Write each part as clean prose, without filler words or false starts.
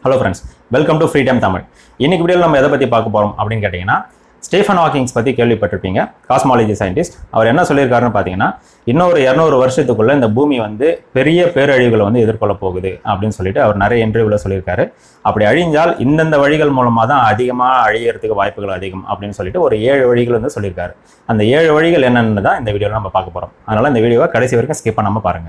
Hello friends, welcome to Free Time Tamil. இன்னைக்கு வீடியோல நம்ம எதை பத்தி பார்க்க போறோம் அப்படினு கேட்டிங்கனா ஸ்டீஃபன் ஹாக்கிங்ஸ் பத்தி கேள்விப்பட்டிருப்பீங்க. Cosmology scientist. அவர் என்ன சொல்லியிருக்காருன்னு பாத்தீங்கன்னா இன்னொரு 200 வருஷத்துக்குள்ள இந்த பூமி வந்து பெரிய பேரழிவுகளை வந்து எதிர்கொள்ள போகுது அப்படின்னு சொல்லிட்டு அவர் நிறைய இன்டர்வியூல சொல்லியிருக்காரு. அப்படி அழிஞ்சால் இந்தந்த வழிகள் மூலமா தான் அதிகமா அழியறதுக்கு வாய்ப்புகள் அதிகம் அப்படின்னு சொல்லிட்டு ஒரு 7 வழிகள் வந்து சொல்லியிருக்காரு. அந்த 7 வழிகள் என்னன்னு தான் இந்த வீடியோல நம்ம பார்க்க போறோம். அதனால இந்த வீடியோவை கடைசி வரைக்கும் ஸ்கிப் பண்ணாம பாருங்க.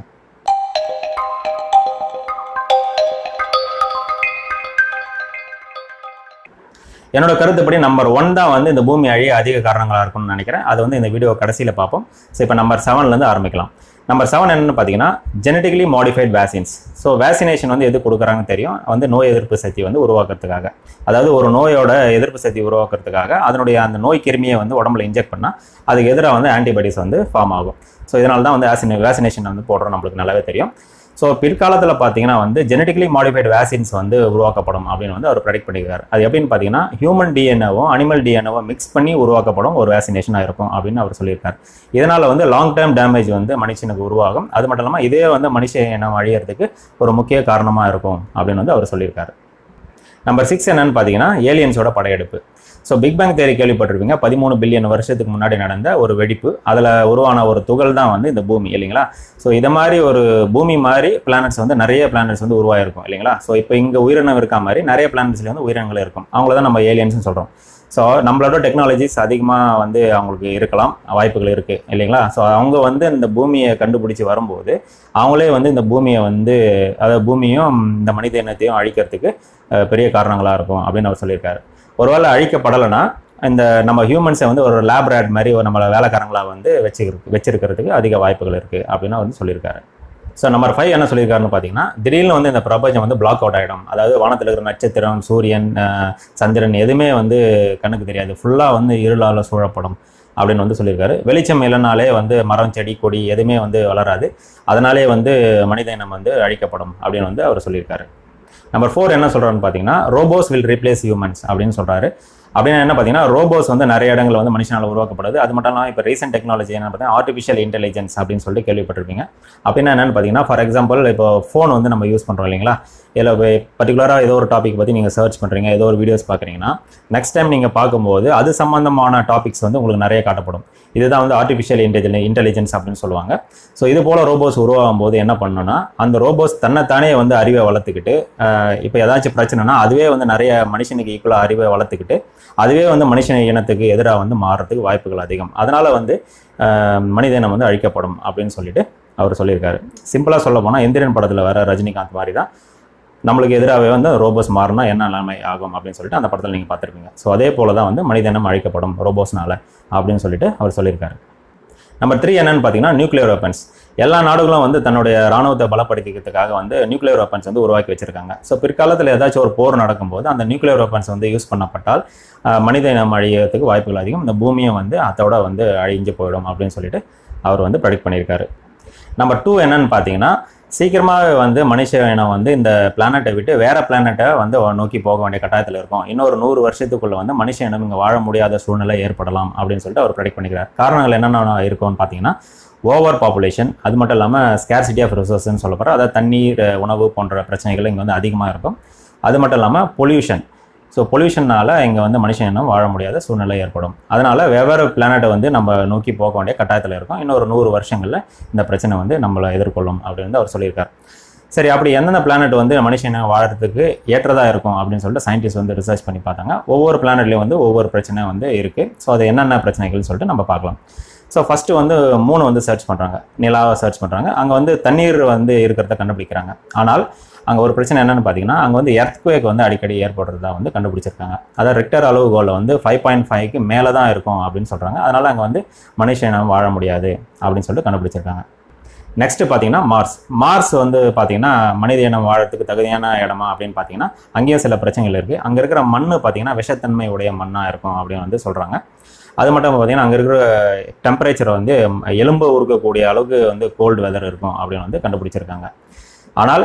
என்னோட கருத்துப்படி நம்பர் 1 தான் வந்து இந்த பூமி அழிய அதிக காரணங்களா இருக்கும்னு நினைக்கிறேன். அது வந்து இந்த வீடியோ கடைசியில பார்ப்போம். ஸோ இப்போ நம்பர் 7ல இருந்து ஆரம்பிக்கலாம். நம்பர் 7 என்னன்னு பார்த்தீங்கன்னா genetically modified vaccines. So vaccination வந்து எது கொடுக்குறாங்கன்னு தெரியும். வந்து நோய் எதிர்ப்பு சக்தி வந்து உருவாக்குறதுக்காக, அதாவது ஒரு நோயோட எதிர்ப்பு சக்தி உருவாக்குறதுக்காக அதனுடைய அந்த நோய் கிருமியை வந்து உடம்புல இன்ஜெக்ட் பண்ணால் அதுக்கு எதிராக வந்து ஆன்டிபாடிஸ் வந்து ஃபார்ம் ஆகும். ஸோ இதனால தான் வந்து வேக்சினேஷன் வந்து போடுறோம், நம்மளுக்கு நல்லாவே தெரியும். ஸோ பிற்காலத்தில் பார்த்தீங்கன்னா வந்து ஜெனட்டிக்கலி மாடிஃபைடு வேக்சின்ஸ் வந்து உருவாக்கப்படும் அப்படின்னு வந்து அவர் ப்ரெடிக்ட் பண்ணியிருக்காரு. அது எப்படின்னு பார்த்தீங்கன்னா ஹியூமன் டிஎன்ஏவும் அனிமல் டிஎன்ஏவும் மிக்ஸ் பண்ணி உருவாக்கப்படும் ஒரு வேக்சினேஷனாக இருக்கும் அப்படின்னு அவர் சொல்லியிருக்காரு. இதனால் வந்து லாங் டேர்ம் டேமேஜ் வந்து மனுஷனுக்கு உருவாகும். அது மட்டும் இல்லாமல் இதே வந்து மனுஷ இனம் அழியறதுக்கு ஒரு முக்கிய காரணமாக இருக்கும் அப்படின்னு வந்து அவர் சொல்லியிருக்காரு. நம்பர் 6 என்னன்னு பார்த்தீங்கன்னா ஏலியன்ஸோட படையெடுப்பு. ஸோ பிக் பேங் தியரி கேள்விப்பட்டிருப்பீங்க. 13 பில்லியன் வருஷத்துக்கு முன்னாடி நடந்த ஒரு வெடிப்பு, அதில் உருவான ஒரு துகள் தான் வந்து இந்த பூமி இல்லைங்களா. ஸோ இதை மாதிரி ஒரு பூமி மாதிரி பிளானட்ஸ் வந்து நிறைய பிளானட்ஸ் வந்து உருவாயிருக்கும் இல்லைங்களா. ஸோ இப்போ இங்கே உயிரினம் இருக்கா மாதிரி நிறைய பிளானட்ஸ்ல வந்து உயிரினங்கள் இருக்கும். அவங்கள தான் நம்ம ஏலியன்ஸ்னு சொல்கிறோம். ஸோ நம்மளோட டெக்னாலஜிஸ் அதிகமாக வந்து அவங்களுக்கு இருக்கலாம், வாய்ப்புகள் இருக்குது இல்லைங்களா. ஸோ அவங்க வந்து இந்த பூமியை கண்டுபிடிச்சி வரும்போது அவங்களே வந்து இந்த பூமியை வந்து அதாவது பூமியும் இந்த மனித இனத்தையும் அழிக்கிறதுக்கு பெரிய காரணங்களாக இருக்கும் அப்படின்னு அவர் சொல்லியிருக்காரு. ஒருவேளை அழிக்கப்படலைன்னா இந்த நம்ம ஹியூமன்ஸை வந்து ஒரு லேப்ரேட் மாதிரி ஒரு நம்மளை வேலைக்காரங்களாக வந்து வச்சிருக்கிறதுக்கு அதிக வாய்ப்புகள் இருக்குது அப்படின்னு வந்து சொல்லியிருக்காரு. ஸோ நம்பர் 5 என்ன சொல்லியிருக்காருன்னு பார்த்தீங்கன்னா திடீர்னு வந்து இந்த பிரபஞ்சம் வந்து பிளாக் அவுட் ஆகிடும். அதாவது வானத்தில் இருக்கிற நட்சத்திரம், சூரியன், சந்திரன் எதுவுமே வந்து கண்ணுக்கு தெரியாது, ஃபுல்லாக வந்து இருளால் சூழப்படும் அப்படின்னு வந்து சொல்லியிருக்காரு. வெளிச்சம் இல்லைனாலே வந்து மரம், செடி, கொடி எதுவுமே வந்து வளராது. அதனாலே வந்து மனித இனம் வந்து அழிக்கப்படும் அப்படின்னு வந்து அவர் சொல்லியிருக்காரு. நம்பர் 4 என்ன சொல்கிறாருன்னு பார்த்தீங்கன்னா ரோபோஸ் வில் ரீப்ளேஸ் ஹியூமன்ஸ் அப்படின்னு சொல்கிறாரு. அப்படின்னா என்ன பார்த்தீங்கன்னா ரோபோஸ் வந்து நிறைய இடங்கள் வந்து மனுஷனால் உருவாக்கப்படுது. அது மட்டும் இல்லாமல் இப்போ ரீசெண்ட் டெக்னாலஜி என்ன பார்த்தீங்கன்னா ஆர்டிஃபிஷியல் இன்டெலிஜென்ஸ் அப்படின்னு சொல்லிட்டு கேள்விப்பட்டிருப்பீங்க. அப்படின்னா என்னென்னு பார்த்தீங்கன்னா ஃபார் எக்ஸாம்பிள் இப்போ ஃபோன் வந்து நம்ம யூஸ் பண்ணுறோம் இல்லைங்களா. இல்லை பர்டிகுலராக ஏதோ ஒரு டாபிக் பற்றி நீங்கள் சர்ச் பண்ணுறீங்க, ஏதோ ஒரு வீடியோஸ் பார்க்குறீங்கன்னா நெக்ஸ்ட் டைம் நீங்கள் பார்க்கும்போது அது சம்மந்தமான டாபிக்ஸ் வந்து உங்களுக்கு நிறைய காட்டப்படும். இதுதான் வந்து ஆர்டிஃபிஷியல் இன்டெலிஜென்ஸ் அப்படின்னு சொல்லுவாங்க. ஸோ இது போல் ரோபோஸ் உருவாகும் போது என்ன பண்ணணும்னா அந்த ரோபோஸ் தன்னைத்தானே வந்து அறிவை வளர்த்துக்கிட்டு இப்போ ஏதாச்சும் பிரச்சனைனா அதுவே வந்து நிறைய மனுஷனுக்கு ஈக்குவலாக அறிவை வளர்த்துக்கிட்டு அதுவே வந்து மனுஷ இனத்துக்கு எதிராக வந்து மாறுறதுக்கு வாய்ப்புகள் அதிகம். அதனால் வந்து மனித இனம் வந்து அழிக்கப்படும் அப்படின்னு சொல்லிட்டு அவர் சொல்லியிருக்காரு. சிம்பிளாக சொல்ல போனால் எந்திரன் படத்தில் வர ரஜினிகாந்த் மாதிரி தான் நம்மளுக்கு எதிராகவே வந்து ரோபோஸ் மாறினா என்ன நிலைமை ஆகும் அப்படின்னு சொல்லிட்டு அந்த படத்தில் நீங்கள் பார்த்துருப்பீங்க. ஸோ அதே போல தான் வந்து மனித இனம் அழிக்கப்படும் ரோபோஸ்னால அப்படின்னு சொல்லிட்டு அவர் சொல்லியிருக்காரு. நம்பர் 3 என்னன்னு பார்த்தீங்கன்னா நியூக்ளியர் வெப்பன்ஸ். எல்லா நாடுகளும் வந்து தன்னுடைய ராணுவத்தை பலப்படுத்திக்கிறதுக்காக வந்து நியூக்ளியர் வெப்பன்ஸ் வந்து உருவாக்கி வச்சிருக்காங்க. ஸோ பிற்காலத்தில் ஏதாச்சும் ஒரு போர் நடக்கும்போது அந்த நியூக்ளியர் வெப்பன்ஸ் வந்து யூஸ் பண்ணப்பட்டால் மனித இனம் அழியறதுக்கு வாய்ப்புகள் அதிகம். இந்த பூமியும் வந்து அதோட வந்து அழிஞ்சு போயிடும் அப்படின்னு சொல்லிட்டு அவர் வந்து ப்ரெடிக்ட் பண்ணியிருக்காரு. நம்பர் 2 என்னன்னு பார்த்தீங்கன்னா சீக்கிரமாக வந்து மனுஷ இனம் வந்து இந்த பிளானட்டை விட்டு வேற பிளானட்டை வந்து நோக்கி போக வேண்டிய கட்டாயத்தில் இருக்கும். இன்னொரு 100 வருஷத்துக்குள்ள வந்து மனுஷ இனம் இங்கே வாழ முடியாத சூழ்நிலை ஏற்படலாம் அப்படின்னு சொல்லிட்டு அவர் ப்ரெடிக்ட் பண்ணிக்கிறார். காரணங்கள் என்னென்ன இருக்கும்னு பார்த்தீங்கன்னா ஓவர் பாப்புலேஷன், அது மட்டும் இல்லாமல் ஸ்கேர்சிட்டி ஆஃப் ரிசோர்ஸ்ன்னு சொல்ல போகிறோம். அதாவது தண்ணீர், உணவு போன்ற பிரச்சனைகள் இங்கே வந்து அதிகமாக இருக்கும். அது மட்டும் இல்லாமல் பொல்யூஷன். ஸோ பொல்யூஷனால் இங்கே வந்து மனுஷ இனம் வாழ முடியாத சூழ்நிலை ஏற்படும். அதனால் வெவ்வேறு பிளானட்டை வந்து நம்ம நோக்கி போக வேண்டிய கட்டாயத்தில் இருக்கும். இன்னொரு 100 வருஷங்களில் இந்த பிரச்சனை வந்து நம்மளை எதிர்கொள்ளும் அப்படின்னு அவர் சொல்லியிருக்கார். சரி, அப்படி எந்தெந்த பிளானட் வந்து மனுஷ இனம் வாழறதுக்கு ஏற்றதாக இருக்கும் அப்படின்னு சொல்லிட்டு சயின்டிஸ்ட் வந்து ரிசர்ச் பண்ணி பார்த்தாங்க. ஒவ்வொரு பிளானட்லேயும் வந்து ஒவ்வொரு பிரச்சனை வந்து இருக்குது. ஸோ அது என்னென்ன பிரச்சனைகள்னு சொல்லிட்டு நம்ம பார்க்கலாம். ஸோ ஃபஸ்ட்டு வந்து 3 வந்து சர்ச் பண்ணுறாங்க, நிலாவை சர்ச் பண்ணுறாங்க. அங்கே வந்து தண்ணீர் வந்து இருக்கிறத கண்டுபிடிக்கிறாங்க. ஆனால் அங்கே ஒரு பிரச்சனை என்னென்னு பார்த்தீங்கன்னா அங்கே வந்து எர்த்குவேக் வந்து அடிக்கடி ஏற்படுறதா வந்து கண்டுபிடிச்சிருக்காங்க. அதாவது ரெக்டர் அளவுகோலில் வந்து 5.5க்கு மேலே தான் இருக்கும் அப்படின்னு சொல்கிறாங்க. அதனால் அங்கே வந்து மனுஷ இனம் வாழ முடியாது அப்படின்னு சொல்லிட்டு கண்டுபிடிச்சிருக்காங்க. நெக்ஸ்ட்டு பார்த்தீங்கன்னா மார்ஸ் வந்து பார்த்தீங்கன்னா மனித இனம் வாழறதுக்கு தகுதியான இடமா அப்படின்னு பார்த்தீங்கன்னா அங்கேயும் சில பிரச்சனைகள் இருக்குது. அங்கே இருக்கிற மண் பார்த்தீங்கன்னா விஷத்தன்மை உடைய மண்ணாக இருக்கும் அப்படின்னு வந்து சொல்கிறாங்க. அது மட்டும் பார்த்தீங்கன்னா அங்கே இருக்கிற டெம்பரேச்சர் வந்து எலும்பு உருக்கக்கூடிய அளவுக்கு வந்து கோல்டு வெதர் இருக்கும் அப்படின்னு வந்து கண்டுபிடிச்சிருக்காங்க. ஆனால்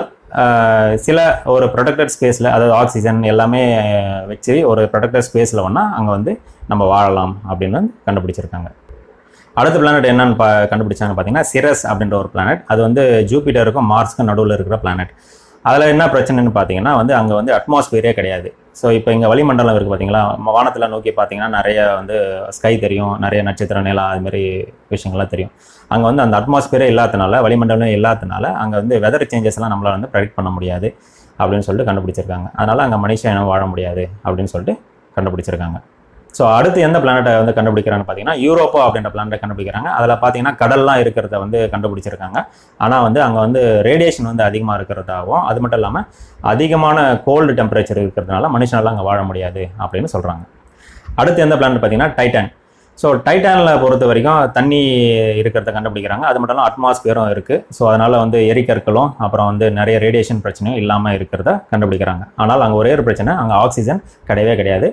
சில ஒரு ப்ரொடெக்டட் ஸ்பேஸில், அதாவது ஆக்சிஜன் எல்லாமே வச்சு ஒரு ப்ரொடெக்டட் ஸ்பேஸில் வேணால் அங்கே வந்து நம்ம வாழலாம் அப்படின்னு கண்டுபிடிச்சிருக்காங்க. அடுத்த பிளானட் என்னன்னு கண்டுபிடிச்சாங்க பார்த்தீங்கன்னா சிரஸ் அப்படின்ற ஒரு பிளானட். அது வந்து ஜூபிட்டருக்கும் மார்ஸ்க்கும் நடுவில் இருக்கிற பிளானட். அதில் என்ன பிரச்சனைன்னு பார்த்தீங்கன்னா வந்து அங்கே வந்து அட்மாஸ்பியரே கிடையாது. ஸோ இப்போ இங்கே வளிமண்டலம் இருக்குது பார்த்தீங்களா, வானத்தில் நோக்கி பார்த்தீங்கன்னா நிறைய வந்து ஸ்கை தெரியும், நிறைய நட்சத்திர நிலா அதுமாரி விஷயங்கள்லாம் தெரியும். அங்கே வந்து அந்த அட்மாஸ்பியரே இல்லாதனால, வளிமண்டலம் இல்லாதனால அங்கே வந்து வெதர் சேஞ்சஸ்லாம் நம்மளால் வந்து ப்ரெடிக்ட் பண்ண முடியாது அப்படின்னு சொல்லிட்டு கண்டுபிடிச்சிருக்காங்க. அதனால் அங்கே மனுஷன் இனம் வாழ முடியாது அப்படின்னு சொல்லிட்டு கண்டுபிடிச்சிருக்காங்க. ஸோ அடுத்து எந்த பிளானட்டை வந்து கண்டுபிடிக்கிறான்னு பார்த்தீங்கன்னா யூரோப்பா அப்படின்ற பிளானட்டை கண்டுபிடிக்கிறாங்க. அதில் பார்த்தீங்கன்னா கடல்லாம் இருக்கிறத வந்து கண்டுபிடிச்சிருக்காங்க. ஆனால் வந்து அங்கே வந்து ரேடியேஷன் வந்து அதிகமாக இருக்கிறதாகவும், அது மட்டும் இல்லாமல் அதிகமான கோல்டு டெம்பரேச்சர் இருக்கிறதுனால மனுஷனால அங்கே வாழ முடியாது அப்படின்னு சொல்கிறாங்க. அடுத்து எந்த பிளானட் பார்த்தீங்கன்னா டைட்டன். ஸோ டைட்டானில் பொறுத்த வரைக்கும் தண்ணி இருக்கிறத கண்டுபிடிக்கிறாங்க. அது மட்டும் இல்லாமல் அட்மாஸ்பியரும் இருக்குது. ஸோ அதனால் வந்து எரிக்கற்களும் அப்புறம் வந்து நிறைய ரேடியேஷன் பிரச்சனையும் இல்லாமல் இருக்கிறத கண்டுபிடிக்கிறாங்க. ஆனால் அங்கே ஒரே ஒரு பிரச்சனை, அங்கே ஆக்சிஜன் கிடையவே கிடையாது.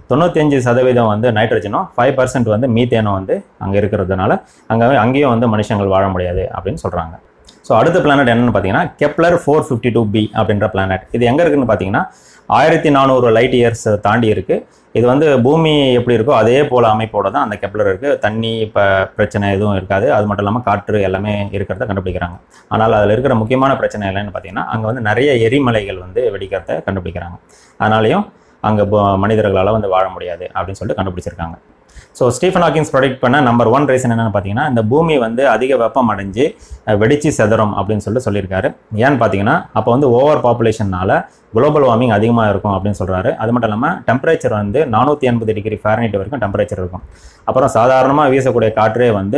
95% வந்து நைட்ரஜனும் 5% வந்து மீத்தேனும் வந்து அங்கே இருக்கிறதுனால அங்கேயும் வந்து மனுஷங்கள் வாழ முடியாது அப்படின்னு சொல்கிறாங்க. ஸோ அடுத்த பிளானட் என்னென்னு பார்த்தீங்கன்னா கெப்லர் 452b அப்படின்ற பிளானட். இது எங்கே இருக்குதுன்னு பார்த்தீங்கன்னா 1400 லைட் இயர்ஸ் தாண்டி இருக்குது. இது வந்து பூமி எப்படி இருக்கோ அதே போல் அமைப்போடு தான் அந்த கெப்லர் இருக்குது. தண்ணி இப்போ பிரச்சனை எதுவும் இருக்காது. அது மட்டும் இல்லாமல் காற்று எல்லாமே இருக்கிறத கண்டுபிடிக்கிறாங்க. ஆனால் அதில் இருக்கிற முக்கியமான பிரச்சனை என்னென்னு பார்த்தீங்கன்னா அங்கே வந்து நிறைய எரிமலைகள் வந்து வெடிக்கிறத கண்டுபிடிக்கிறாங்க. அதனாலையும் அங்கே மனிதர்களால் வந்து வாழ முடியாது அப்படின்னு சொல்லிட்டு கண்டுபிடிச்சிருக்காங்க. ஸோ ஸ்டீஃபன் ஹாக்கிங்ஸ் ப்ரெடிக்ட் பண்ண நம்பர் 1 ரீசன் என்னென்னு பார்த்தீங்கன்னா இந்த பூமி வந்து அதிக வெப்பம் அடைஞ்சு வெடிச்சு செதறும் அப்படின்னு சொல்லியிருக்காரு. ஏன்னு பார்த்தீங்கன்னா அப்போ வந்து ஓவர் பாப்புலேஷனால் குளோபல் வார்மிங் அதிகமாக இருக்கும் அப்படின்னு சொல்கிறாரு. அது மட்டும் இல்லாமல் டெம்பரேச்சர் வந்து 480 டிகிரி ஃபாரன்ஹீட் வரைக்கும் டெம்பரேச்சர் இருக்கும். அப்புறம் சாதாரணமாக வீசக்கூடிய காற்றே வந்து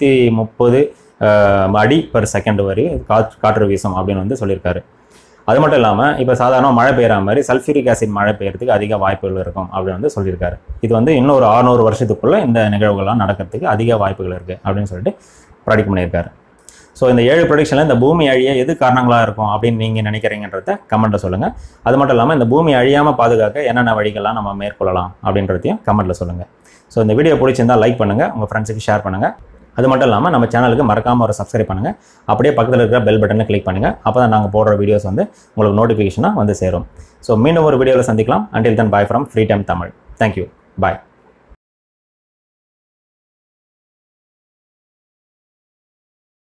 330 அடி பெர் செகண்ட் வரை காற்று வீசும் அப்படின்னு வந்து சொல்லியிருக்காரு. அது மட்டும் இல்லாமல் இப்போ சாதாரண மழை பெய்கிற மாதிரி சல்ஃபியூரிக் ஆசிட் மழை பெய்யறதுக்கு அதிக வாய்ப்புகள் இருக்கும் அப்படின்னு வந்து சொல்லியிருக்காரு. இது வந்து இன்னொரு 600 வருஷத்துக்குள்ளே இந்த நிகழ்வுகள்லாம் நடக்கிறதுக்கு அதிக வாய்ப்புகள் இருக்குது அப்படின்னு சொல்லிட்டு ப்ரெடிக்ட் பண்ணியிருக்காரு. ஸோ இந்த 7 ப்ரெடிக்ஷனில் இந்த பூமி அழிய எது காரணங்களாக இருக்கும் அப்படின்னு நீங்கள் நினைக்கிறீங்கன்றத கமெண்ட்டில் சொல்லுங்கள். அது மட்டும் இல்லாமல் இந்த பூமி அழியாமல் பாதுகாக்க என்னென்ன வழிகள்லாம் நம்ம மேற்கொள்ளலாம் அப்படின்றதையும் கமெண்ட்டில் சொல்லுங்கள். ஸோ இந்த வீடியோ பிடிச்சிருந்தால் லைக் பண்ணுங்கள், உங்கள் ஃப்ரெண்ட்ஸுக்கு ஷேர் பண்ணுங்கள். அது மட்டும் இல்லாமல் நம்ம சேனலுக்கு மறக்காமல் ஒரு சப்ஸ்கிரைப் பண்ணுங்கள். அப்படியே பக்கத்தில் இருக்கிற பெல் பட்டனை கிளிக் பண்ணுங்கள். அப்போ தான் நாங்கள் போடுற வீடியோஸ் வந்து உங்களுக்கு நோட்டிஃபிகேஷனாக வந்து சேரும். ஸோ மீண்டும் ஒரு வீடியோவில் சந்திக்கலாம். Until then, bye from Free Time Tamil. Thank you. Bye.